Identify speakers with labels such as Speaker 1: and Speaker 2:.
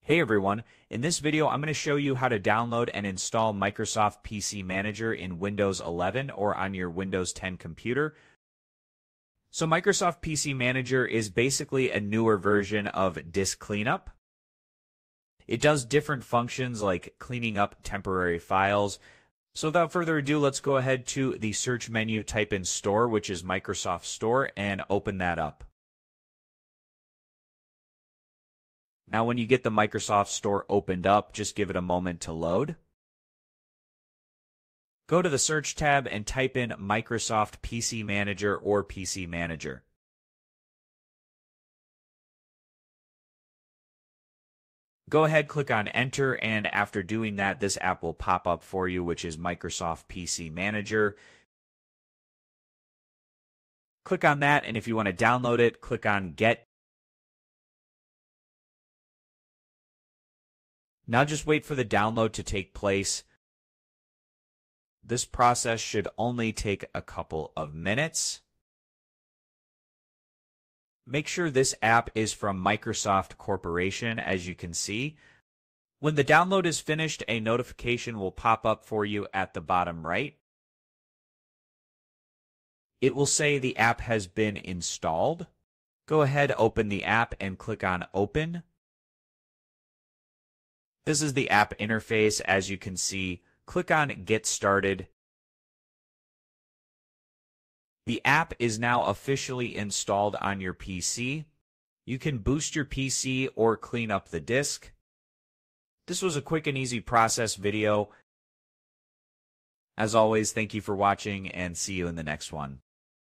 Speaker 1: Hey everyone, in this video I'm going to show you how to download and install Microsoft PC Manager in Windows 11 or on your Windows 10 computer. So Microsoft PC Manager is basically a newer version of Disk Cleanup. It does different functions like cleaning up temporary files. So without further ado, let's go ahead to the search menu, type in Store, which is Microsoft Store, and open that up. Now, when you get the Microsoft Store opened up, just give it a moment to load. Go to the Search tab and type in Microsoft PC Manager or PC Manager. Go ahead, click on Enter, and after doing that, this app will pop up for you, which is Microsoft PC Manager. Click on that, and if you want to download it, click on Get. Now just wait for the download to take place. This process should only take a couple of minutes. Make sure this app is from Microsoft Corporation, as you can see. When the download is finished, a notification will pop up for you at the bottom right. It will say the app has been installed. Go ahead, open the app, and click on Open. This is the app interface, as you can see. Click on Get Started. The app is now officially installed on your PC. You can boost your PC or clean up the disk. This was a quick and easy process video. As always, thank you for watching and see you in the next one.